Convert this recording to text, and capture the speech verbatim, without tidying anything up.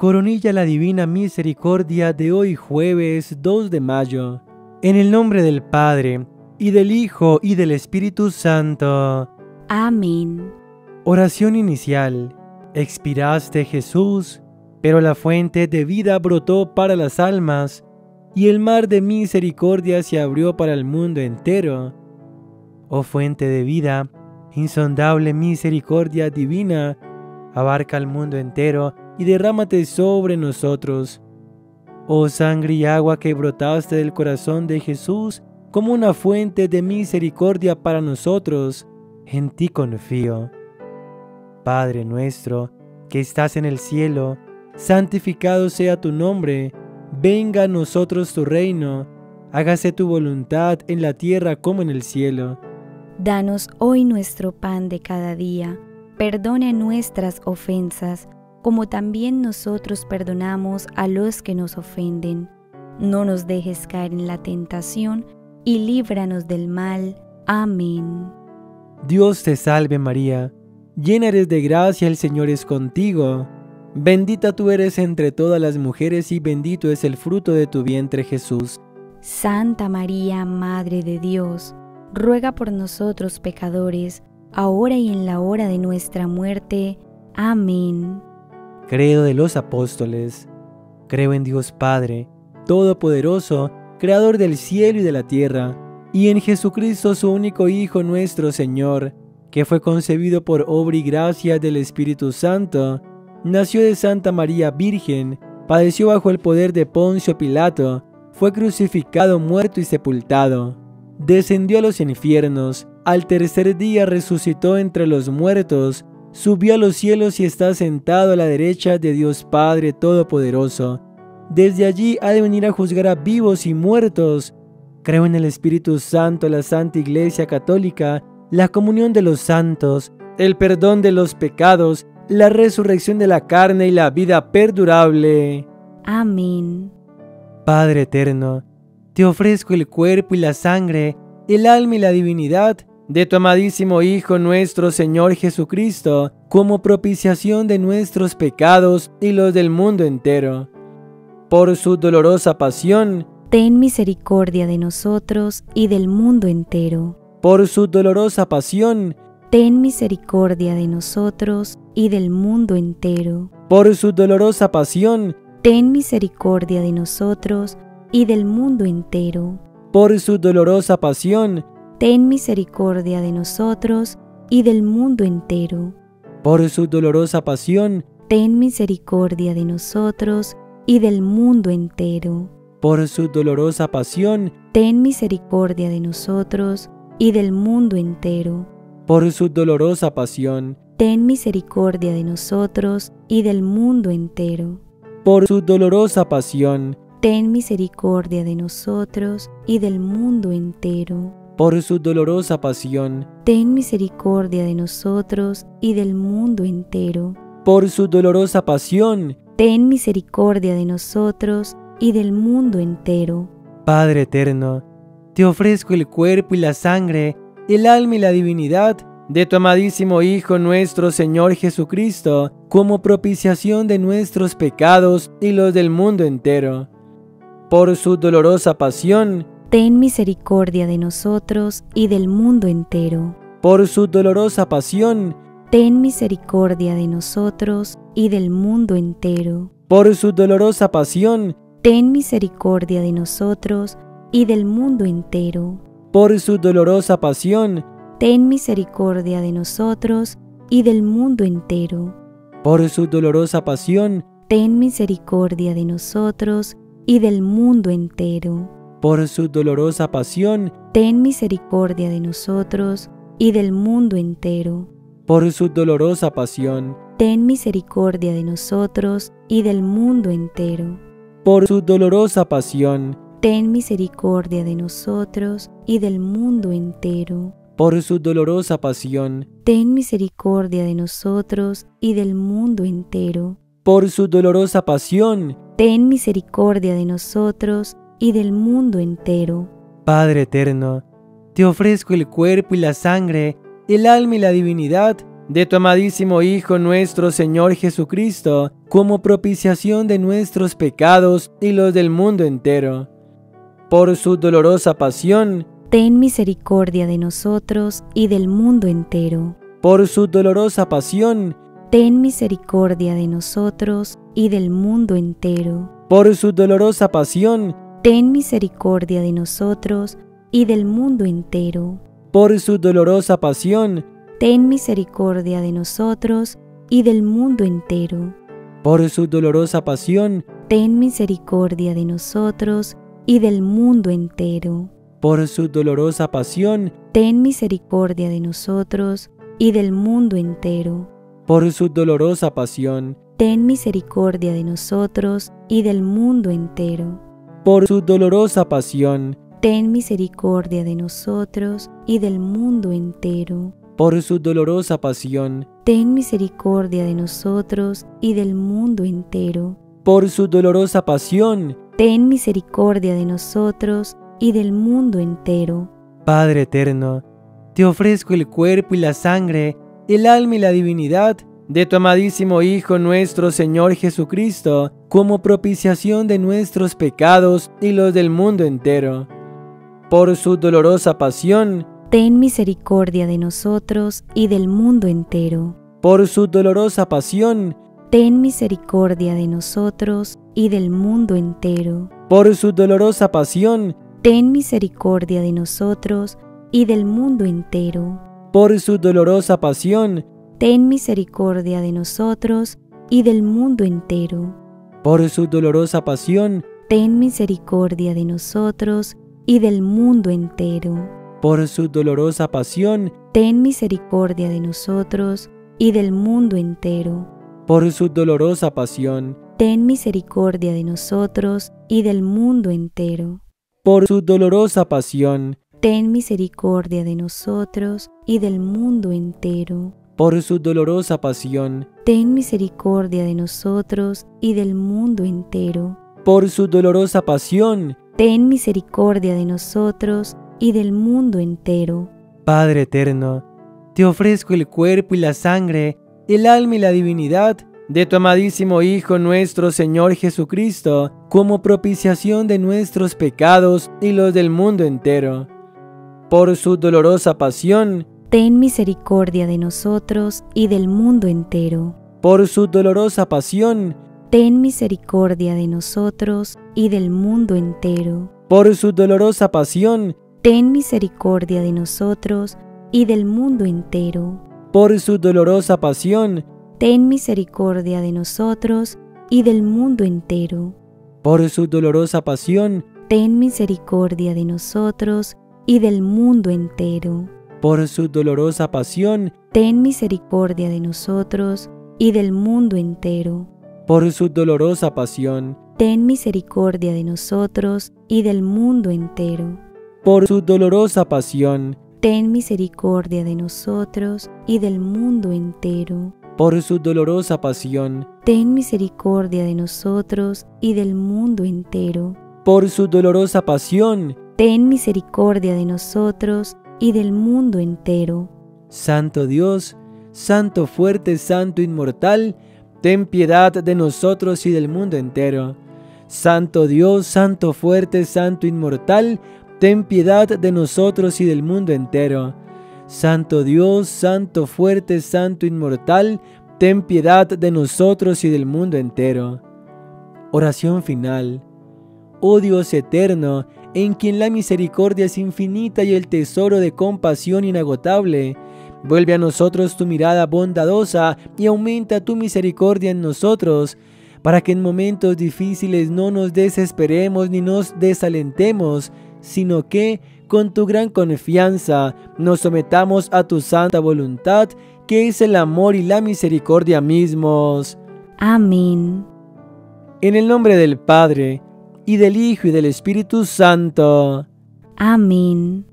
coronilla la divina misericordia de hoy jueves dos de mayo. En el nombre del Padre, y del Hijo, y del Espíritu Santo. Amén. Oración inicial. Expiraste, Jesús, pero la fuente de vida brotó para las almas, y el mar de misericordia se abrió para el mundo entero. Oh fuente de vida, insondable misericordia divina, abarca el mundo entero y derrámate sobre nosotros. Oh sangre y agua que brotaste del corazón de Jesús como una fuente de misericordia para nosotros, en ti confío. Padre nuestro, que estás en el cielo, santificado sea tu nombre, venga a nosotros tu reino, hágase tu voluntad en la tierra como en el cielo. Danos hoy nuestro pan de cada día, perdona nuestras ofensas, como también nosotros perdonamos a los que nos ofenden. No nos dejes caer en la tentación, y líbranos del mal. Amén. Dios te salve María, llena eres de gracia, el Señor es contigo. Bendita tú eres entre todas las mujeres y bendito es el fruto de tu vientre Jesús. Santa María, Madre de Dios, ruega por nosotros pecadores, ahora y en la hora de nuestra muerte. Amén. Credo de los apóstoles. Creo en Dios Padre, Todopoderoso, Creador del cielo y de la tierra, y en Jesucristo su único Hijo nuestro Señor, que fue concebido por obra y gracia del Espíritu Santo, nació de Santa María Virgen, padeció bajo el poder de Poncio Pilato, fue crucificado, muerto y sepultado. Descendió a los infiernos, al tercer día resucitó entre los muertos, subió a los cielos y está sentado a la derecha de Dios Padre Todopoderoso. Desde allí ha de venir a juzgar a vivos y muertos. Creo en el Espíritu Santo, la Santa Iglesia Católica, la comunión de los santos, el perdón de los pecados, la resurrección de la carne y la vida perdurable. Amén. Padre eterno, te ofrezco el cuerpo y la sangre, el alma y la divinidad de tu amadísimo Hijo nuestro Señor Jesucristo, como propiciación de nuestros pecados y los del mundo entero. Por su dolorosa pasión, ten misericordia de nosotros y del mundo entero. Por su dolorosa pasión, ten misericordia de nosotros y del mundo entero. Por su dolorosa pasión, ten misericordia de nosotros y del mundo entero. Por su dolorosa pasión, ten misericordia de nosotros y del mundo entero. Por su dolorosa pasión, ten misericordia de nosotros y del mundo entero. Por su dolorosa pasión, ten misericordia de nosotros y del mundo entero. Por su dolorosa pasión, ten misericordia de nosotros y del mundo entero. Por su dolorosa pasión, ten misericordia de nosotros y del mundo entero. Por su dolorosa pasión, ten misericordia de nosotros y del mundo entero. Por su dolorosa pasión, ten misericordia de nosotros y del mundo entero. Padre eterno, te ofrezco el cuerpo y la sangre, el alma y la divinidad de tu amadísimo Hijo nuestro Señor Jesucristo, como propiciación de nuestros pecados y los del mundo entero. Por su dolorosa pasión, ten misericordia de nosotros y del mundo entero. Por su dolorosa pasión, ten misericordia de nosotros y del mundo entero. Por su dolorosa pasión, ten misericordia de nosotros y del mundo entero. Por su dolorosa pasión, ten misericordia de nosotros y del mundo entero. Por su dolorosa pasión, ten misericordia de nosotros y del mundo entero. Por su dolorosa pasión, ten misericordia de nosotros y del mundo entero. Por su dolorosa pasión, ten misericordia de nosotros y del mundo entero. Por su dolorosa pasión, ten misericordia de nosotros y del mundo entero. Por su dolorosa pasión, ten misericordia de nosotros y del mundo entero. Por su dolorosa pasión, ten misericordia de nosotros y del mundo entero. Padre eterno, te ofrezco el cuerpo y la sangre, el alma y la divinidad de tu amadísimo Hijo nuestro Señor Jesucristo, como propiciación de nuestros pecados y los del mundo entero. Por su dolorosa pasión, ten misericordia de nosotros y del mundo entero. por su dolorosa pasión, ten misericordia de nosotros y del mundo entero. por su dolorosa pasión, ten misericordia de nosotros y del mundo entero. por su dolorosa pasión, ten misericordia de nosotros y del mundo entero. por su dolorosa pasión, ten misericordia de nosotros y del mundo entero. por su dolorosa pasión, ten misericordia de nosotros y del mundo entero. por su dolorosa pasión, ten misericordia de nosotros y del mundo entero. por su dolorosa pasión, ten misericordia de nosotros y del mundo entero. por su dolorosa pasión, ten misericordia de nosotros y del mundo entero. por su dolorosa pasión, ten misericordia de nosotros y del mundo entero. Padre eterno, te ofrezco el cuerpo y la sangre, el alma y la divinidad de tu amadísimo Hijo nuestro Señor Jesucristo, como propiciación de nuestros pecados y los del mundo entero. Por su dolorosa pasión, ten misericordia de nosotros y del mundo entero. por su dolorosa pasión, ten misericordia de nosotros y del mundo entero. por su dolorosa pasión, ten misericordia de nosotros y del mundo entero. por su dolorosa pasión, ten misericordia de nosotros y del mundo entero. por su dolorosa pasión, ten misericordia de nosotros y del mundo entero. por su dolorosa pasión, ten misericordia de nosotros y del mundo entero. por su dolorosa pasión, ten misericordia de nosotros y del mundo entero. por su dolorosa pasión, ten misericordia de nosotros y del mundo entero. por su dolorosa pasión, ten misericordia de nosotros y del mundo entero. por su dolorosa pasión, ten misericordia de nosotros y del mundo entero. Padre eterno, te ofrezco el cuerpo y la sangre, el alma y la divinidad de tu amadísimo Hijo nuestro Señor Jesucristo, como propiciación de nuestros pecados y los del mundo entero. Por su dolorosa pasión, ten misericordia de nosotros y del mundo entero. por su dolorosa pasión, ten misericordia de nosotros y del mundo entero. por su dolorosa pasión, ten misericordia de nosotros y del mundo entero. por su dolorosa pasión, ten misericordia de nosotros y del mundo entero. por su dolorosa pasión, ten misericordia de nosotros y del mundo entero. por su dolorosa pasión, ten misericordia de nosotros y del mundo entero. por su dolorosa pasión, ten misericordia de nosotros y del mundo entero. por su dolorosa pasión, ten misericordia de nosotros y del mundo entero. por su dolorosa pasión, ten misericordia de nosotros y del mundo entero. por su dolorosa pasión, ten misericordia de nosotros y del mundo entero. Santo Dios, Santo fuerte, Santo inmortal, ten piedad de nosotros y del mundo entero. Santo Dios, Santo fuerte, Santo inmortal, ten piedad de nosotros y del mundo entero. Santo Dios, Santo fuerte, Santo inmortal, ten piedad de nosotros y del mundo entero. Oración final. Oh Dios eterno, en quien la misericordia es infinita y el tesoro de compasión inagotable, vuelve a nosotros tu mirada bondadosa y aumenta tu misericordia en nosotros, para que en momentos difíciles no nos desesperemos ni nos desalentemos, sino que, con tu gran confianza, nos sometamos a tu santa voluntad, que es el amor y la misericordia mismos. Amén. En el nombre del Padre, y del Hijo y del Espíritu Santo. Amén.